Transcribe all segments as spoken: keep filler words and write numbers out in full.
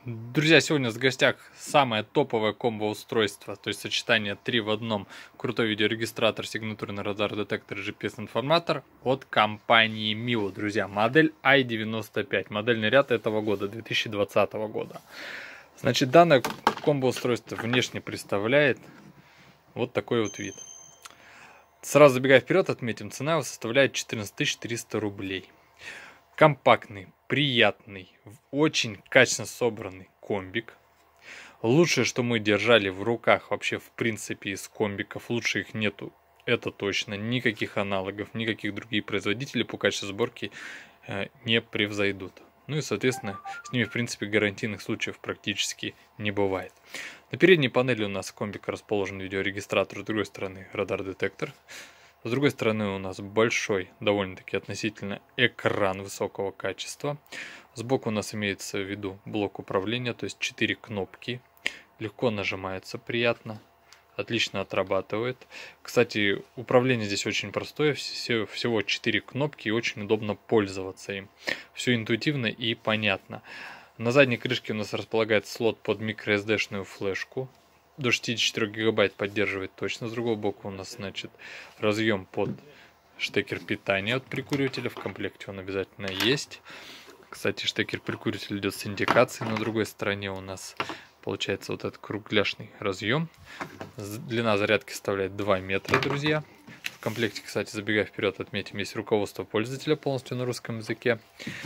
Друзья, сегодня в гостях самое топовое комбо-устройство, то есть сочетание три в одном, крутой видеорегистратор, сигнатурный радар-детектор и джи пи эс-информатор от компании мио, друзья. Модель ай девяносто пять, модельный ряд этого года, две тысячи двадцатого года. Значит, данное комбо-устройство внешне представляет вот такой вот вид. Сразу забегая вперед, отметим, цена его составляет четырнадцать тысяч триста рублей. Компактный, приятный, очень качественно собранный комбик. Лучшее, что мы держали в руках вообще в принципе из комбиков, лучше их нету, это точно. Никаких аналогов, никаких других производителей по качеству сборки э, не превзойдут. Ну и соответственно с ними в принципе гарантийных случаев практически не бывает. На передней панели у нас комбика расположен видеорегистратор, с другой стороны радар-детектор. С другой стороны у нас большой, довольно-таки относительно, экран высокого качества. Сбоку у нас имеется в виду блок управления, то есть четыре кнопки. Легко нажимается, приятно, отлично отрабатывает. Кстати, управление здесь очень простое, всего четыре кнопки и очень удобно пользоваться им. Все интуитивно и понятно. На задней крышке у нас располагается слот под microSD-шную флешку. До шестидесяти четырёх гигабайт поддерживает точно. С другого бока у нас, значит, разъем под штекер питания от прикуривателя. В комплекте он обязательно есть. Кстати, штекер прикуривателя идет с индикацией. На другой стороне у нас получается вот этот кругляшный разъем. Длина зарядки составляет два метра, друзья. В комплекте, кстати, забегая вперед, отметим, есть руководство пользователя полностью на русском языке.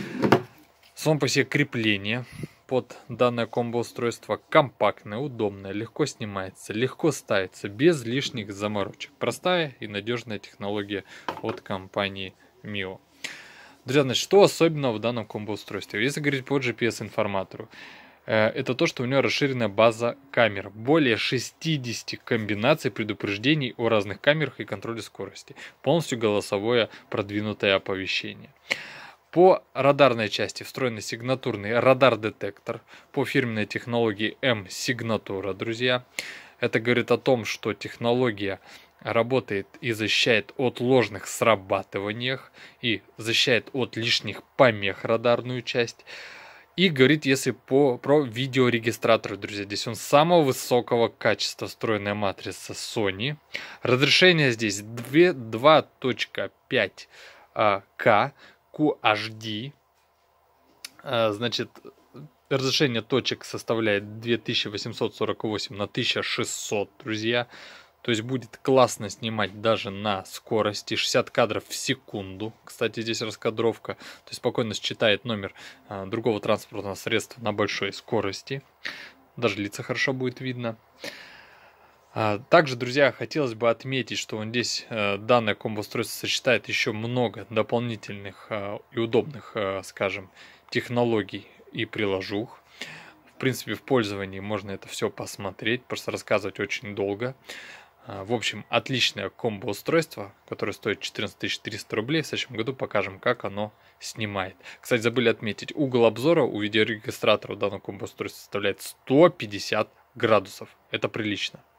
Само по себе крепление под данное комбо-устройство компактное, удобное, легко снимается, легко ставится, без лишних заморочек. Простая и надежная технология от компании мио. Друзья, значит, что особенного в данном комбо-устройстве? Если говорить по джи пи эс-информатору, это то, что у него расширенная база камер. Более шестидесяти комбинаций предупреждений о разных камерах и контроле скорости. Полностью голосовое продвинутое оповещение. По радарной части встроенный сигнатурный радар-детектор по фирменной технологии M-сигнатура, друзья. Это говорит о том, что технология работает и защищает от ложных срабатываний и защищает от лишних помех радарную часть. И говорит, если по, про видеорегистратор, друзья, здесь он самого высокого качества, встроенная матрица Sony. Разрешение здесь два точка пять ка. Q H D, значит, разрешение точек составляет две тысячи восемьсот сорок восемь на тысяча шестьсот, друзья. То есть будет классно снимать даже на скорости шестьдесят кадров в секунду. Кстати, здесь раскадровка. То есть спокойно считает номер другого транспортного средства на большой скорости. Даже лица хорошо будет видно. Также, друзья, хотелось бы отметить, что он здесь э, данное комбо-устройство сочетает еще много дополнительных э, и удобных, э, скажем, технологий и приложух. В принципе, в пользовании можно это все посмотреть, просто рассказывать очень долго. Э, в общем, отличное комбо-устройство, которое стоит четырнадцать тысяч триста рублей. В следующем году покажем, как оно снимает. Кстати, забыли отметить, угол обзора у видеорегистратора данного комбо-устройства составляет сто пятьдесят градусов. Это прилично.